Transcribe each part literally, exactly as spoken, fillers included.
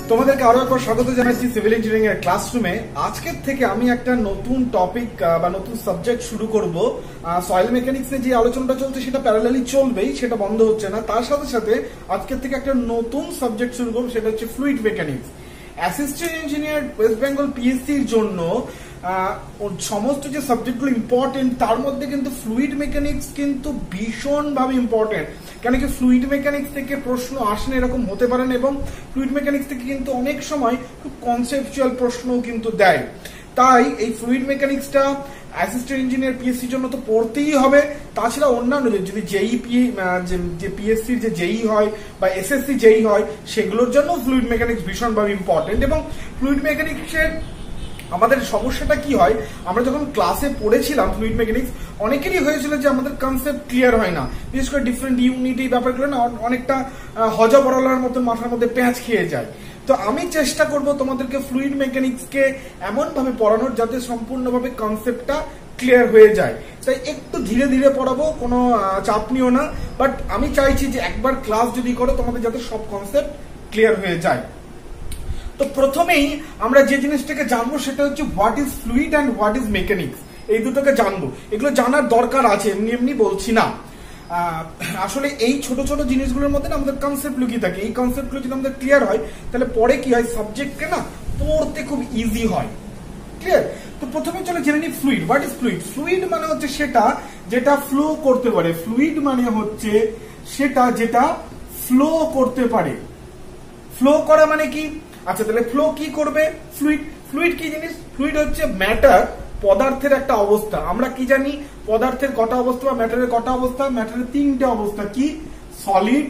তোমাদেরকে আরো একবার স্বাগত জানাচ্ছি সিভিল ইঞ্জিনিয়ারিং এর ক্লাসরুমে। আজকের থেকে আমি একটা নতুন টপিক বা নতুন সাবজেক্ট শুরু করব। সয়েল মেকানিক্স এ যে আলোচনাটা চলছে সেটা প্যারালালি চলবেই, সেটা বন্ধ হচ্ছে না। তার সাথে সাথে আজকের থেকে একটা নতুন সাবজেক্ট শুরু করব, সেটা হচ্ছে fluid mechanics. Assistant engineer West Bengal পিএসসির জন্য সমস্ত যে সাবজেক্টগুলো ইম্পর্টেন্ট তার মধ্যে কিন্তু ফ্লুইড মেকানিক্স কিন্তু ভীষণভাবে ইম্পর্টেন্ট। কেন কি ফ্লুইড মেকানিক্স থেকে প্রশ্ন আসে না এরকম হতে পারে না, এবং ফ্লুইড মেকানিক্স থেকে কিন্তু অনেক সময় খুব কনসেপচুয়াল প্রশ্নও কিন্তু দেয়। তাই এই ফ্লুইড মেকানিক্সটা অ্যাসিস্ট্যান্ট ইঞ্জিনিয়ার পিএসসির জন্য তো পড়তেই হবে। তাছাড়া অন্যান্য যদি জেই পি যে পিএসসির যে জেই হয় বা এসএসসি জেই হয় সেগুলোর জন্য ফ্লুইড মেকানিক্স ভীষণভাবে ইম্পর্টেন্ট। এবং ফ্লুইড মেকানিক্সের আমাদের সমস্যাটা কি হয়, আমরা যখন ক্লাসে পড়েছিলাম ফ্লুইড মেকানিক্স অনেকেরই হয়েছিল যে আমাদের কনসেপ্ট ক্লিয়ার হয় না, বিশেষ করে ডিফারেন্ট ইউনিট এই ব্যাপারগুলো না অনেকটা হজা বড়লার মতো মাথার মধ্যে প্যাঁচ খেয়ে যায়। তো আমি চেষ্টা করব তোমাদেরকে ফ্লুইড মেকানিক্সকে এমন ভাবে পড়ানোর যাতে সম্পূর্ণভাবে কনসেপ্টটা ক্লিয়ার হয়ে যায়। তাই একটু ধীরে ধীরে পড়াবো, কোনো চাপ নিও না, বাট আমি চাইছি যে একবার ক্লাস যদি করো তোমাদের যাতে সব কনসেপ্ট ক্লিয়ার হয়ে যায়। তো প্রথমেই আমরা যে জিনিসটাকে জানবো সেটা হচ্ছে what is fluid and what is mechanics. এই দুটোকে জানবো, এগুলো জানার দরকার আছে, এমনি এমনি বলছি না। আসলে এই ছোট ছোট জিনিসগুলোর মধ্যে না আমাদের কনসেপ্ট লুকিয়ে থাকে। এই কনসেপ্টগুলো যদি আমাদের ক্লিয়ার হয় তাহলে পরে কি হয়, সাবজেক্টকে না পড়তে খুব ইজি হয়। ক্লিয়ার? তো প্রথমে চলো জেনে নিই fluid. What is fluid? Fluid মানে হচ্ছে সেটা যেটা ফ্লো করতে পারে। ফ্লুইড মানে হচ্ছে সেটা যেটা ফ্লো করতে পারে। ফ্লো করা মানে কি? আচ্ছা, তাহলে ফ্লো কি করবে? ফ্লুইড ফ্লুইড কি জিনিস? ফ্লুইড হচ্ছে ম্যাটার, পদার্থের একটা অবস্থা। আমরা কি জানি পদার্থের কটা অবস্থা বা ম্যাটারের কটা অবস্থা? ম্যাটারের তিনটে অবস্থা। কি? Solid,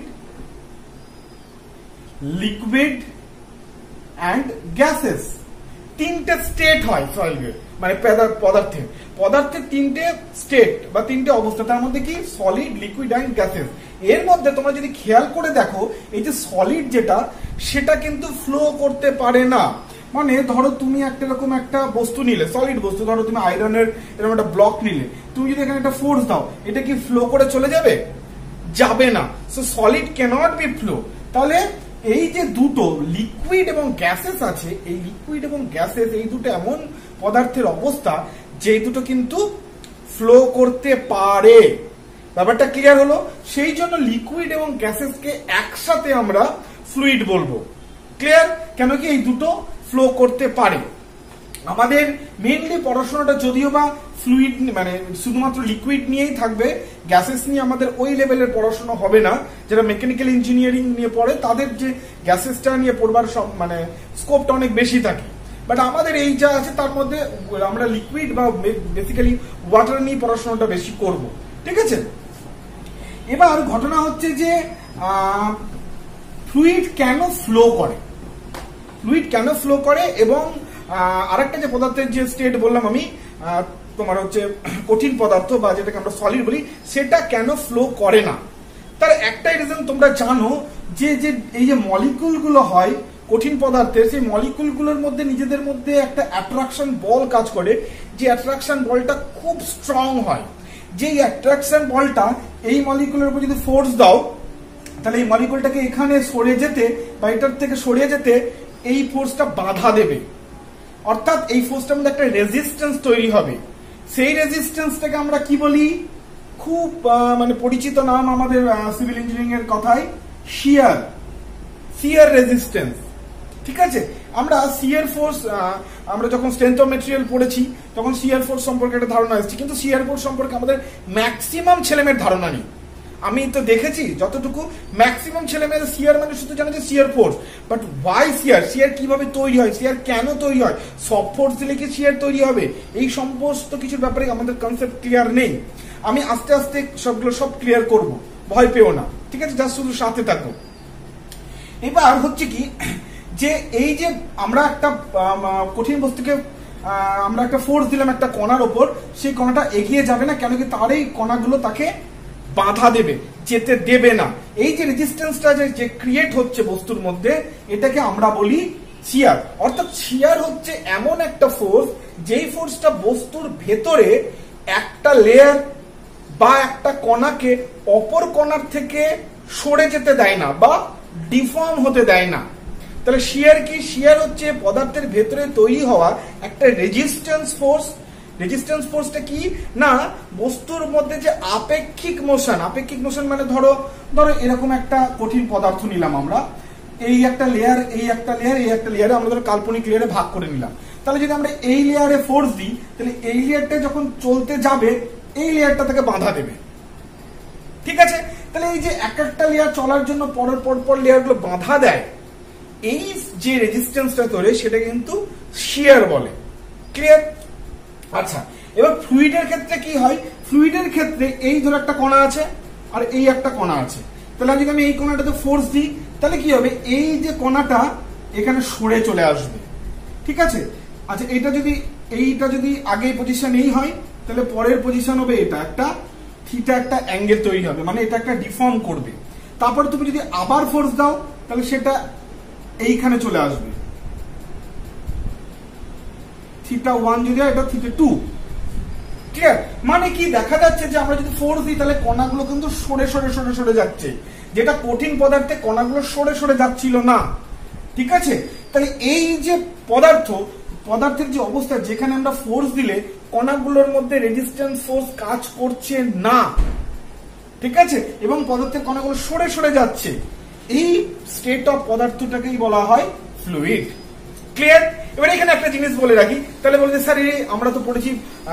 liquid and gases. তিনটে স্টেট হয় সলিডের, মানে পদার্থের পদার্থের তিনটে স্টেট বা তিনটে অবস্থা। তার মধ্যে কি? Solid, liquid and gases. এর মধ্যে তোমরা যদি খেয়াল করে দেখো, এই যে সলিড যেটা সেটা কিন্তু ফ্লো করতে পারে না। মানে ধরো তুমি একটা এরকম একটা বস্তু নিলে, সলিড বস্তু, ধরো তুমি আয়রনের এরকম একটা ব্লক নিলে, তুমি যদি এখানে একটা ফোর্স দাও, এটা কি ফ্লো করে চলে যাবে? যাবে না। So solid cannot be flow. তাহলে এই যে দুটো লিকুইড এবং গ্যাসেস আছে, এই লিকুইড এবং গ্যাসেস এই দুটো এমন পদার্থের অবস্থা যে দুটো কিন্তু ফ্লো করতে পারে। ব্যাপারটা ক্লিয়ার হলো? সেই জন্য লিকুইড এবং গ্যাসেসকে একসাথে আমরা ফ্লুইড বলবো। ক্লিয়ার? কেন কি এই দুটো ফ্লো করতে পারে। আমাদের মেইনলি পড়াশোনাটা যদিও বা ফ্লুইড মানে শুধুমাত্র লিকুইড নিয়েই থাকবে, গ্যাসেস নিয়ে আমাদের ওই লেভেলের পড়াশোনা হবে না। যারা মেকানিক্যাল ইঞ্জিনিয়ারিং নিয়ে পড়ে তাদের যে গ্যাসেসটা নিয়ে পড়বার সব মানে স্কোপটা অনেক বেশি থাকে। বাট আমাদের এই যা আছে তার মধ্যে আমরা লিকুইড বা বেসিক্যালি ওয়াটার নিয়ে পড়াশোনাটা বেশি করব। ঠিক আছে? এবার ঘটনা হচ্ছে যে ফ্লুইড কেন ফ্লো করে, ফ্লুইড কেন ফ্লো করে এবং আরেকটা যে পদার্থের যে স্টেট বললাম আমি তোমার হচ্ছে কঠিন পদার্থ বা যেটাকে আমরা সলিড বলি, সেটা কেন ফ্লো করে না। তার একটাই রিজন তোমরা জানো, যে যে এই যে মলিকুল গুলো হয় কঠিন পদার্থের, সেই মলিকুল গুলোর মধ্যে নিজেদের মধ্যে একটা অ্যাট্রাকশন বল কাজ করে, যে অ্যাট্রাকশন বলটা খুব স্ট্রং হয়। যে অ্যাট্রাকশন বলটা এই মলিকুলের উপর যদি ফোর্স দাও, তাহলে এই মলিকুলটাকে এখানে সরে যেতে বা এটার থেকে সরিয়ে যেতে এই ফোর্সটা বাধা দেবে। অর্থাৎ এই ফোর্সটার মধ্যে একটা রেজিস্ট্যান্স তৈরি হবে। সেই রেজিস্ট্যান্সটাকে আমরা কি বলি? খুব মানে পরিচিত নাম আমাদের সিভিল ইঞ্জিনিয়ারিং এর কথায়, শিয়ার। শিয়ার রেজিস্ট্যান্স। ঠিক আছে? আমরা শিয়ার ফোর্স আমরা যখন স্ট্রেংথ অফ মেটেরিয়াল পড়েছি তখন শিয়ার ফোর্স সম্পর্কে একটা ধারণা এসেছে, কিন্তু শিয়ার ফোর্স সম্পর্কে আমাদের ম্যাক্সিমাম ছেলেমেয়ের ধারণা নেই। আমি তো দেখেছি যতটুকু, ম্যাক্সিমাম ছেলেমেয়েদের শিয়ার মানে শুধু জানে যে shear force, but why shear, shear কিভাবে তৈরি হয়, শিয়ার কেন তৈরি হয়, সব ফোর্স দিলে কি শিয়ার তৈরি হবে, এই সমস্ত কিছুর ব্যাপারে আমাদের কনসেপ্ট ক্লিয়ার নেই। আমি আস্তে আস্তে সবগুলো সব ক্লিয়ার করব, ভয় পেও না। ঠিক আছে? যা শুধু সাথে থাকো। এবার হচ্ছে কি যে এই যে আমরা একটা কঠিন বস্তুকে আমরা একটা ফোর্স দিলাম একটা কণার ওপর, সেই কণাটা এগিয়ে যাবে না। কেন কি? তার এই কণাগুলো তাকে বাধা দেবে, যেতে দেবে না। এই যে রেজিস্ট্যান্সটা যে ক্রিয়েট হচ্ছে বস্তুর মধ্যে, এটাকে আমরা বলি শিয়ার। অর্থাৎ শিয়ার হচ্ছে এমন একটা ফোর্স যেই ফোর্সটা বস্তুর ভেতরে একটা লেয়ার বা একটা কণাকে অপর কণার থেকে সরে যেতে দেয় না বা ডিফর্ম হতে দেয় না। তাহলে শিয়ার কি? শিয়ার হচ্ছে পদার্থের ভেতরে তৈরি হওয়া একটা রেজিস্ট্যান্স ফোর্স। রেজিস্ট্যান্স ফোর্সটা কি না, বস্তুর মধ্যে যে আপেক্ষিক মোশন, আপেক্ষিক মোশন মানে ধরো ধরো এরকম একটা কঠিন পদার্থ নিলাম আমরা, এই একটা লেয়ার, এই একটা লেয়ার, এই একটা লেয়ারে আমরা ধরো কাল্পনিক লেয়ারে ভাগ করে নিলাম। তাহলে যদি আমরা এই লেয়ারে ফোর্স দিই, তাহলে এই লেয়ারটা যখন চলতে যাবে এই লেয়ারটা থেকে বাধা দেবে, ঠিক আছে? তাহলে এই যে এক একটা লেয়ার চলার জন্য পরের পর পর লেয়ারগুলো বাধা দেয়, এই যে রেজিস্ট্যান্সটা তৈরি সেটা কিন্তু শিয়ার বলে। ক্লিয়ার? আচ্ছা, এবার ফ্লুইডের ক্ষেত্রে কি হয়? ফ্লুইডের ক্ষেত্রে এই ধরো একটা কণা আছে আর এই একটা কণা আছে, তাহলে যদি আমি এই কণাটাতে ফোর্স দিই তাহলে কি হবে? এই যে কণাটা এখানে সরে চলে আসবে, ঠিক আছে? আচ্ছা, এটা যদি এইটা যদি আগে পজিশন এই হয় তাহলে পরের পজিশন হবে এটা, একটা থিটা একটা অ্যাঙ্গেল তৈরি হবে, মানে এটা একটা ডিফর্ম করবে। তারপরে তুমি যদি আবার ফোর্স দাও তাহলে সেটা এইখানে চলে আসবে, থিটা ওয়ান যদি হয় এটা থিটা টু। ঠিক আছে? মানে কি দেখা যাচ্ছে যে আমরা যদি ফোর্স দিই তাহলে কণাগুলো কিন্তু সরে সরে সরে সরে যাচ্ছে, যেটা কঠিন পদার্থে কণাগুলো সরে সরে যাচ্ছিল না, ঠিক আছে? তাহলে এই যে পদার্থ, পদার্থের যে অবস্থা যেখানে আমরা ফোর্স দিলে কণাগুলোর মধ্যে রেজিস্ট্যান্স ফোর্স কাজ করছে না, ঠিক আছে, এবং পদার্থের কণাগুলো সরে সরে যাচ্ছে, এই স্টেট অফ পদার্থটাকেই বলা হয় ফ্লুইড। ক্লিয়ার? এবার এখানে একটা জিনিস বলে রাখি, তাহলে বলতে স্যার আমরা তো পড়েছি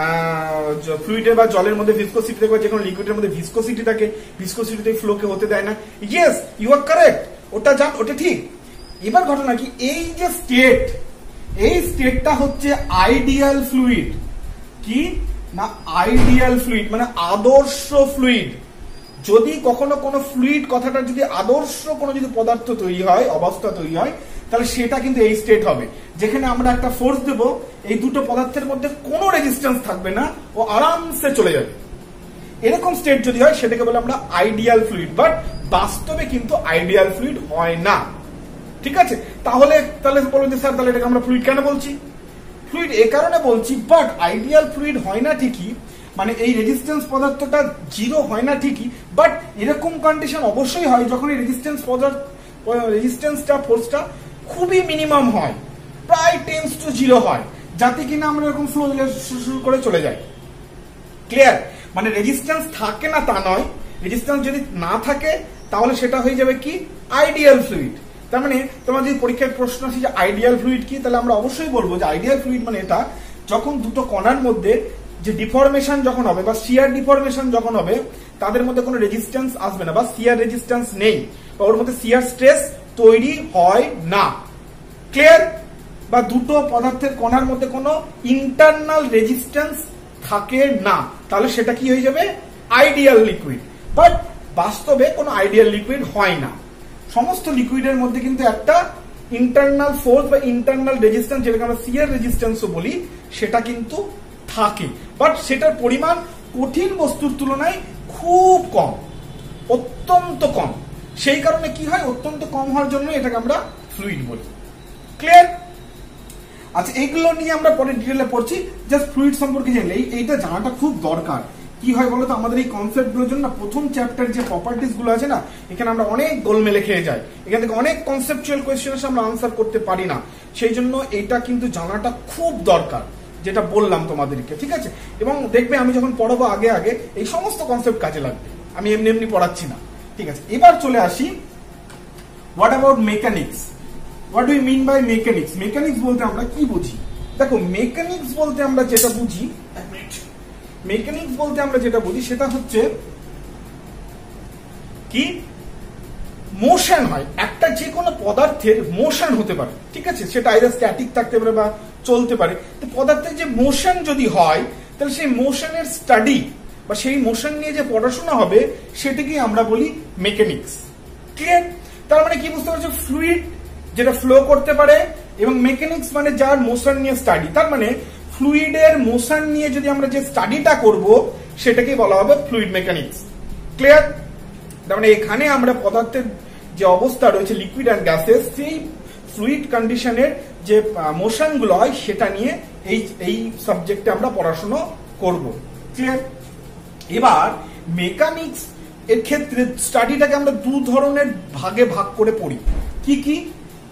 ফ্লুইডের বা জলের মধ্যে ভিসকোসিটি থাকে, যে কোনো লিকুইডের মধ্যে ভিসকোসিটি থাকে, ভিসকোসিটিতে ফ্লোকে হতে দেয় না। ইয়েস, ইউ আর কারেক্ট, ওটা জান, ওটা ঠিক। এবার ঘটনা কি, এই যে স্টেট, এই স্টেটটা হচ্ছে আইডিয়াল ফ্লুইড। কি না? আইডিয়াল ফ্লুইড মানে আদর্শ ফ্লুইড। যদি কখনো কোনো ফ্লুইড কথাটা যদি আদর্শ কোনো যদি পদার্থ তৈরি হয়, অবস্থা তৈরি হয়, তাহলে সেটা কিন্তু এই স্টেট হবে, যেখানে আমরা একটা ফোর্স দেব, এই দুটো পদার্থের মধ্যে কোনো রেজিস্ট্যান্স থাকবে না, ও আরামসে চলে যাবে। এরকম স্টেট যদি হয় সেটাকে বলে আমরা আইডিয়াল ফ্লুইড, বাট বাস্তবে কিন্তু আইডিয়াল ফ্লুইড হয় না, ঠিক আছে? তাহলে তাহলে বলুন যে স্যার তাহলে এটাকে আমরা ফ্লুইড কেন বলছি? ফ্লুইড এ কারণে বলছি, বাট আইডিয়াল ফ্লুইড হয় না ঠিকই, মানে এই রেজিস্ট্যান্স পদার্থটা জিরো হয় না ঠিকই, বাট এরকম কন্ডিশন অবশ্যই হয় যখন এই রেজিস্ট্যান্স পদার্থ রেজিস্ট্যান্সটা ফোর্সটা খুবই মিনিমাম হয়, প্রায় টেন্স টু জিরো হয়, যাতে কিনা আমরা এরকম ফ্লো শুরু করে চলে যাই। ক্লিয়ার? মানে রেজিস্ট্যান্স থাকে না তা নয়, রেজিস্ট্যান্স যদি না থাকে তাহলে সেটা হয়ে যাবে কি আইডিয়াল ফ্লুইড। তার মানে তোমার যদি পরীক্ষার প্রশ্ন আসে যে আইডিয়াল ফ্লুইড কি, তাহলে আমরা অবশ্যই বলবো যে আইডিয়াল ফ্লুইড মানে এটা যখন দুটো কণার মধ্যে যে ডিফরমেশন যখন হবে বা শিয়ার ডিফরমেশন যখন হবে, তাদের মধ্যে কোনো রেজিস্ট্যান্স আসবে না বা শিয়ার রেজিস্ট্যান্স নেই, বা ওর মধ্যে শিয়ার স্ট্রেস তৈরি হয় না। ক্লিয়ার? বা দুটো পদার্থের কণার মধ্যে কোনো ইন্টারনাল রেজিস্ট্যান্স থাকে না, তাহলে সেটা কি হয়ে যাবে আইডিয়াল লিকুইড। বাট বাস্তবে কোনো আইডিয়াল লিকুইড হয় না। সমস্ত লিকুইডের মধ্যে কিন্তু একটা ইন্টারনাল ফোর্স বা ইন্টারনাল রেজিস্ট্যান্স, যেটাকে আমরা শিয়ার রেজিস্ট্যান্সও বলি, সেটা কিন্তু থাকে, বাট সেটার পরিমাণ কঠিন বস্তুর তুলনায় খুব কম, অত্যন্ত কম। সেই কারণে কি হয়, অত্যন্ত কম হওয়ার জন্য এটাকে আমরা ফ্লুইড বলি। ক্লিয়ার? আচ্ছা, এগুলো নিয়ে আমরা পরে ডিটেইলে পড়ছি, জাস্ট ফ্লুইড সম্পর্কে জানলে এইটা জানাটা খুব দরকার। কি হয় বলতো, আমাদের এই কনসেপ্ট গুলোর জন্য প্রথম চ্যাপ্টার যে প্রপার্টিস গুলো আছে না, এখানে আমরা অনেক গোলমেলে খেয়ে যাই, এখান থেকে অনেক কনসেপচুয়াল কোয়েশ্চেন আমরা আনসার করতে পারি না, সেই জন্য এটা কিন্তু জানাটা খুব দরকার, যেটা বললাম তোমাদেরকে, ঠিক আছে? এবং দেখবে আমি যখন পড়াবো আগে আগে এই সমস্ত কনসেপ্ট কাজে লাগবে, আমি এমনি এমনি পড়াচ্ছি না, ঠিক আছে? এবার চলে আসি, what about mechanics? What do you mean by mechanics? Mechanics বলতে আমরা কি বুঝি? দেখো, মেকানিক্স বলতে আমরা যেটা বুঝি, এক মিনিট, মেকানিক্স বলতে আমরা যেটা বুঝি সেটা হচ্ছে কি, মোশন হয়, একটা যে কোনো পদার্থের মোশন হতে পারে, ঠিক আছে? সেটা আইদার স্ট্যাটিক থাকতে পারে বা চলতে পারে। তো পদার্থের যে মোশন যদি হয়, তাহলে সেই মোশনের স্টাডি বা সেই মোশন নিয়ে যে পড়াশোনা হবে সেটাকেই আমরা বলি মেকানিক্স। ক্লিয়ার? তার মানে কি বুঝতে পারছো, ফ্লুইড যেটা ফ্লো করতে পারে, এবং মেকানিক্স মানে যার মোশন নিয়ে স্টাডি। তার মানে ফ্লুইডের মোশন নিয়ে যদি আমরা যে স্টাডিটা করব সেটাকেই বলা হবে ফ্লুইড মেকানিক্স। ক্লিয়ার? তার মানে এখানে আমরা পদার্থের যে অবস্থা রয়েছে লিকুইড অ্যান্ড গ্যাসেস, সেই ফ্লুইড কন্ডিশনের যে মোশন গুলো হয় সেটা নিয়ে এই এই সাবজেক্টে আমরা পড়াশোনা করব। ক্লিয়ার? এবার মেকানিক্স এর ক্ষেত্রে স্টাডিটাকে আমরা দু ধরনের ভাগে ভাগ করে পড়ি। কি কি?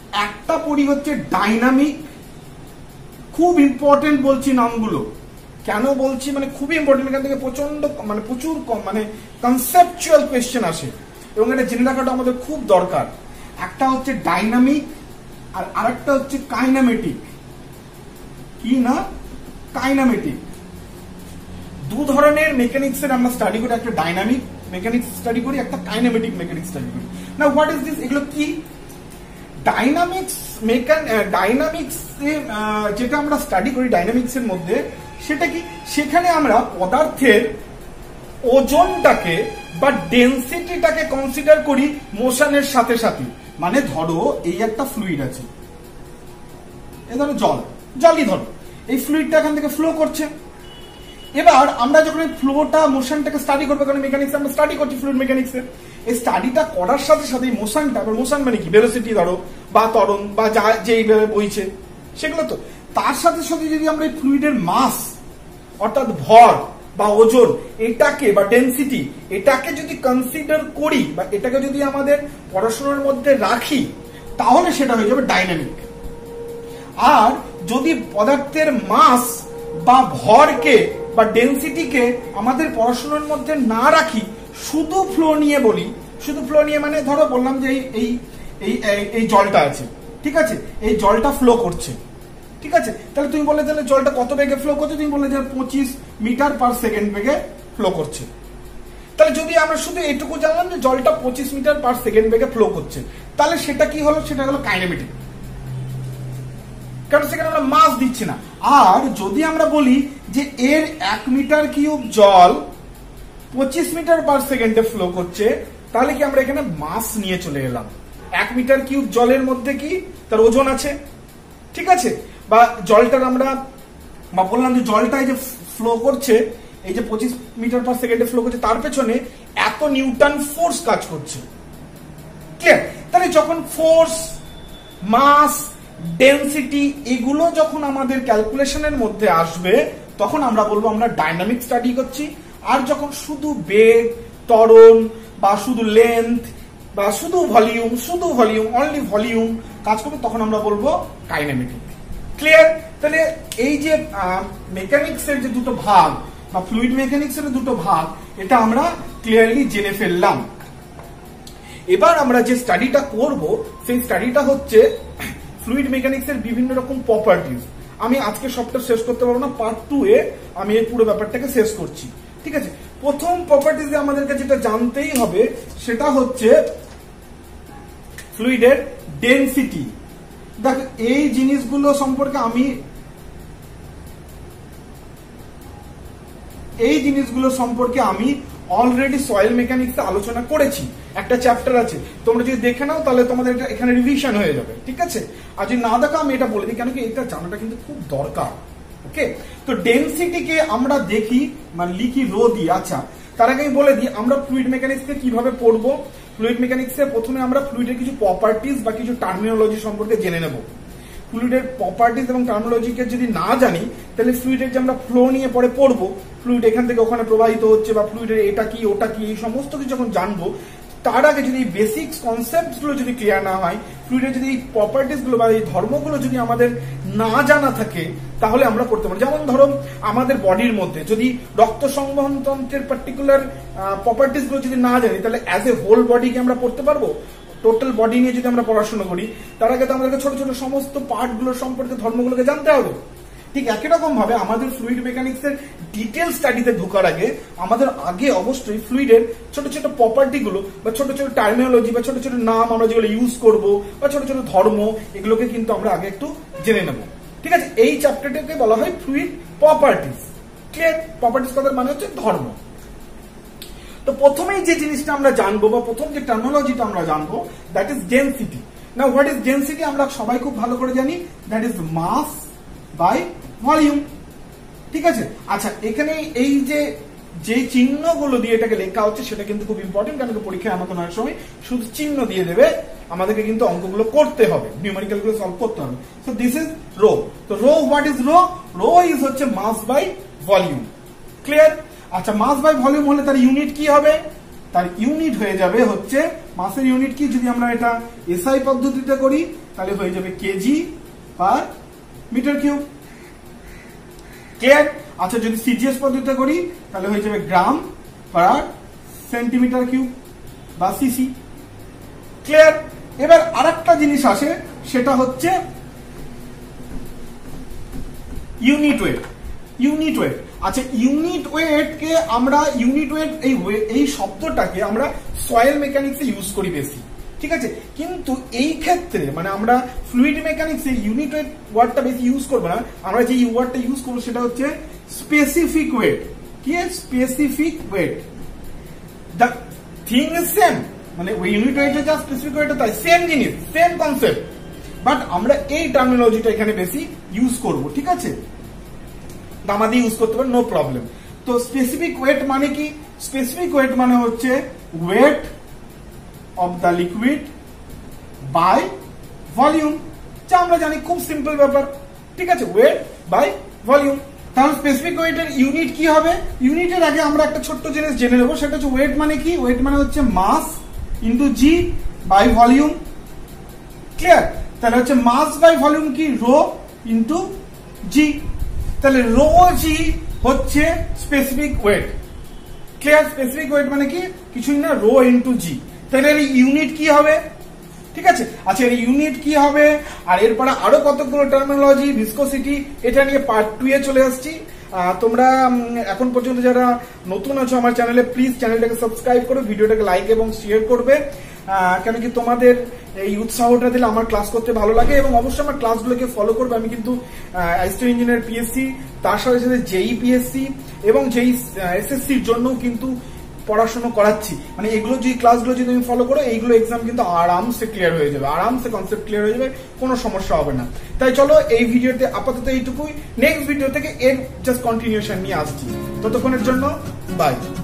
একটা পড়ি হচ্ছে ডাইনামিক, খুব ইম্পর্টেন্ট বলছি নামগুলো, কেন বলছি মানে খুবই ইম্পর্টেন্ট, এখান থেকে প্রচন্ড মানে প্রচুর কম মানে কনসেপচুয়াল কোয়েশ্চেন আসে এবং এটা জেনে রাখাটা আমাদের খুব দরকার। একটা হচ্ছে ডাইনামিক আর আরেকটা হচ্ছে কাইনামেটিক। কি না? কাইনামেটিক। দু ধরনের মেকানিক্স এর আমরা স্টাডি করি, একটা ডাইনামিক মেকানিক্স স্টাডি করি, একটা কাইনামেটিক মেকানিক্স স্টাডি করি। না হোয়াট ইজ দিস? এগুলো কি? ডাইনামিক্স মেকান ডাইনামিক্স যেটা আমরা স্টাডি করি ডাইনামিক্স এর মধ্যে, সেটা কি? সেখানে আমরা পদার্থের ওজনটাকে বা ডেনসিটিটাকে কনসিডার করি মোশনের সাথে সাথে। মানে ধরো এই একটা ফ্লুইড আছে, এই ধরো জল, জলই ধরো, এই ফ্লুইডটা এখান থেকে ফ্লো করছে। এবার আমরা যখন এই ফ্লোটা মোশনটাকে স্টাডি করবো, কারণ মেকানিক্স আমরা স্টাডি করছি ফ্লুইড মেকানিক্সে, এই স্টাডিটা করার সাথে সাথে এই মোশনটা, মোশন মানে কি? ভেলোসিটি ধরো বা ত্বরণ বা যা যেইভাবে বইছে সেগুলো, তো তার সাথে সাথে যদি আমরা এই ফ্লুইডের মাস অর্থাৎ ভর বা ওজন এটাকে বা ডেনসিটি এটাকে যদি কনসিডার করি বা এটাকে যদি আমাদের পড়াশোনার মধ্যে রাখি, তাহলে সেটা হয়ে যাবে ডাইনামিক। আর যদি পদার্থের মাস বা ভরকে বা ডেনসিটিকে আমাদের পড়াশোনার মধ্যে না রাখি, শুধু ফ্লো নিয়ে বলি, শুধু ফ্লো নিয়ে মানে ধরো বললাম যে এই এই এই জলটা আছে, ঠিক আছে, এই জলটা ফ্লো করছে, ঠিক আছে, তাহলে তুমি বললে তাহলে জলটা কত বেগে ফ্লো করছে? তুমি বললে যে পঁচিশ মিটার পার সেকেন্ড বেগে ফ্লো করছে। তাহলে যদি আমরা শুধু এইটুকু জানলাম যে জলটা পঁচিশ মিটার পার সেকেন্ড বেগে ফ্লো করছে, তাহলে সেটা কি হলো? সেটা হলো কাইনেমেটিক, কারণ সেখানে আমরা মাস দিচ্ছি না। আর যদি আমরা বলি যে এর এক মিটার কিউব জল পঁচিশ মিটার পার সেকেন্ডে ফ্লো করছে, তাহলে কি আমরা এখানে মাস নিয়ে চলে এলাম। এক মিটার কিউব জলের মধ্যে কি তার ওজন আছে, ঠিক আছে, বা জলটার আমরা বা বললাম যে জলটা এই যে ফ্লো করছে, এই যে পঁচিশ মিটার পার সেকেন্ডে ফ্লো করছে, তার পেছনে এত নিউটন ফোর্স কাজ করছে। ক্লিয়ার? তাহলে যখন ফোর্স, মাস, ডেনসিটি এগুলো যখন আমাদের ক্যালকুলেশনের মধ্যে আসবে, তখন আমরা বলবো আমরা ডাইনামিক স্টাডি করছি। আর যখন শুধু বেগ, ত্বরণ বা শুধু লেন্থ বা শুধু ভলিউম, শুধু ভলিউম, অনলি ভলিউম কাজ করবে, তখন আমরা বলবো কাইনেমেটিক। ক্লিয়ার? তাহলে এই যে মেকানিক্স এর যে দুটো ভাগ বা ফ্লুইড মেকানিক্স এর দুটো ভাগ, এটা আমরা ক্লিয়ারলি জেনে ফেললাম। এবার আমরা যে স্টাডিটা করব, সেই স্টাডিটা হচ্ছে ফ্লুইড মেকানিক্স এর বিভিন্ন রকম প্রপার্টিজ। আমি আজকে সবটা শেষ করতে পারবো না, পার্ট টু এ আমি এই পুরো ব্যাপারটাকে শেষ করছি, ঠিক আছে। প্রথম প্রপার্টিজ আমাদেরকে যেটা জানতেই হবে সেটা হচ্ছে ফ্লুইডের ডেনসিটি। দেখ, এই জিনিসগুলো সম্পর্কে আমি এই জিনিসগুলো সম্পর্কে আমি অলরেডি সয়েল মেকানিক্সে আলোচনা করেছি, একটা চ্যাপ্টার আছে, তোমরা যদি দেখে নাও তাহলে তোমাদের এটা এখানে রিভিশন হয়ে যাবে, ঠিক আছে। আর যদি না দেখো আমি এটা বলে দিই, কেন কি এটা জানাটা কিন্তু খুব দরকার। ওকে, তো ডেনসিটিকে আমরা দেখি মানে লিখি রো দিয়ে। আচ্ছা, তার আগে আমি বলে দিই আমরা ফ্লুইড মেকানিক্সকে কিভাবে পড়বো। ফ্লুইড মেকানিক্সে প্রথমে আমরা ফ্লুইডের কিছু প্রপার্টিজ বা কিছু টার্মিনোলজি সম্পর্কে জেনে নেব। ফ্লুইডের প্রপার্টিজ এবং টার্মিনোলজিকে যদি না জানি, তাহলে ফ্লুইডের যে আমরা ফ্লো নিয়ে পরে পড়বো, ফ্লুইড এখান থেকে ওখানে প্রবাহিত হচ্ছে বা ফ্লুইডের এটা কি ওটা কি, এই সমস্ত কিছু যখন জানবো, তার আগে যদি এই বেসিক কনসেপ্ট গুলো যদি ক্লিয়ার না হয়, ফ্লুইডের যদি এই প্রপার্টিজ গুলো বা এই ধর্মগুলো যদি আমাদের না জানা থাকে, তাহলে আমরা পড়তে পারি। যেমন ধরো আমাদের বডির মধ্যে যদি রক্ত সংবহন তন্ত্রের পার্টিকুলার প্রপার্টিজ গুলো যদি না জানি, তাহলে অ্যাজ এ হোল বডিকে আমরা পড়তে পারবো। টোটাল বডি নিয়ে যদি আমরা পড়াশোনা করি, তার আগে তো আমাদেরকে ছোট ছোট সমস্ত পার্ট গুলো সম্পর্কে ধর্মগুলোকে জানতে হবে। ঠিক একই রকম ভাবে আমাদের ফ্লুইড মেকানিক্স এর ডিটেল স্টাডিতে ঢোকার আগে আমাদের আগে অবশ্যই ফ্লুইডের ছোট ছোট প্রপার্টি গুলো বা ছোট ছোট টার্মিনোলজি বা ছোট ছোট নাম আমরা যেগুলো ইউজ করব বা ছোট ছোট ধর্ম, এগুলোকে কিন্তু আমরা আগে একটু জেনে নেব, ঠিক আছে। এই চ্যাপ্টারটাকে বলা হয় ফ্লুইড প্রপার্টিজ। ক্লিয়ার? প্রপার্টিজ কথার মানে হচ্ছে ধর্ম। তো প্রথমেই যে জিনিসটা আমরা জানবো বা প্রথম যে টার্মিনোলজিটা আমরা জানবো, that is density. Now what is density? আমরা সবাই খুব ভালো করে জানি, that is mass by volume, ঠিক আছে। আচ্ছা, এখানে এই যে যে চিহ্নগুলো দিয়ে এটাকে লেখা হচ্ছে সেটা কিন্তু খুব ইম্পর্টেন্ট, কারণ পরীক্ষায় আমাকে অনেক সময় শুধু চিহ্ন দিয়ে দেবে, আমাদেরকে কিন্তু অঙ্কগুলো করতে হবে, নিউমেরিক্যাল গুলো সলভ করতে হবে। So this is rho. তো rho, what is rho? Rho is হচ্ছে মাস বাই ভলিউম। ক্লিয়ার? আচ্ছা, মাস বাই ভলিউম হলে তার ইউনিট কি হবে? তার ইউনিট হয়ে যাবে হচ্ছে মাসের ইউনিট কি, যদি আমরা এটা এসআই পদ্ধতিতে করি তাহলে হয়ে যাবে KG per metre cube. Clear? আচ্ছা যদি সিজিএস পদ্ধতিতে করি তাহলে হয়ে যাবে গ্রাম পার সেন্টিমিটার কিউব বা সিসি। ক্লিয়ার? এবার আরেকটা জিনিস আসে, সেটা হচ্ছে ইউনিট ওয়েট। ইউনিট ওয়েট আচ্ছা ইউনিট ওয়েট কে আমরা ইউনিট ওয়েট এই এই শব্দটাকে আমরা সয়েল মেকানিক্সে ইউজ করি বেশি, ঠিক আছে? কিন্তু এই ক্ষেত্রে মানে আমরা ফ্লুইড মেকানিক্সে ইউনিট ওয়েট ওয়ার্ডটা বেশি ইউজ করবো না, আমরা যে ওয়ার্ডটা ইউজ করবো সেটা হচ্ছে স্পেসিফিক ওয়েট। কি specific weight? The thing is same, মানে ইউনিট ওয়েট যা স্পেসিফিক ওয়েট তাই সেম জিনিস, সেম কনসেপ্ট, বাট আমরা এই টার্মিনোলজিটা এখানে বেশি ইউজ করব, ঠিক আছে? দামাদি ইউজ করতে পারে, নো প্রবলেম। তো স্পেসিফিক ওয়েট মানে কি? স্পেসিফিক ওয়েট মানে হচ্ছে weight of the liquid by volume, যা আমরা জানি খুব সিম্পল ব্যাপার, ঠিক আছে? Weight by volume. তাহলে স্পেসিফিক ওয়েটের ইউনিট কি হবে? ইউনিটের আগে আমরা একটা ছোট্ট জিনিস জেনে নেবো, সেটা হচ্ছে ওয়েট মানে কি? ওয়েট মানে হচ্ছে mass into G by volume. Clear? তাহলে হচ্ছে মাস বাই ভলিউম কি? Rho into G. তাহলে রো জি হচ্ছে specific weight. Clear? Specific weight মানে কি? কিছুই না, রো ইন্টু জি। তাহলে এর ইউনিট কি হবে? ঠিক আছে, আচ্ছা এর ইউনিট কি হবে? আর এরপরে আরো কতগুলো টার্মিনোলজি, ভিসকোসিটি, এটা নিয়ে পার্ট টু এ চলে আসছি। তোমরা এখন পর্যন্ত যারা নতুন আছো আমার চ্যানেলে, প্লিজ চ্যানেলটাকে সাবস্ক্রাইব করো, ভিডিওটাকে লাইক এবং শেয়ার করবে, কেন কি তোমাদের এই উৎসাহটা দিলে আমার ক্লাস করতে ভালো লাগে, এবং অবশ্যই আমার ক্লাসগুলোকে ফলো করবে। আমি কিন্তু আইসিটি ইঞ্জিনিয়ার পিএসসি, তার সাথে সাথে জেই পিএসসি এবং জেই এসএসসির জন্য কিন্তু পড়াশোনা করাচ্ছি। মানে এগুলো যে ক্লাসগুলো যদি তুমি ফলো করো, এইগুলো এক্সাম কিন্তু আরামসে ক্লিয়ার হয়ে যাবে, আরামসে কনসেপ্ট ক্লিয়ার হয়ে যাবে, কোনো সমস্যা হবে না। তাই চলো এই ভিডিওতে আপাতত এইটুকুই, নেক্সট ভিডিও থেকে এর জাস্ট কন্টিনিউশন নিয়ে আসছি। ততক্ষণের জন্য বাই।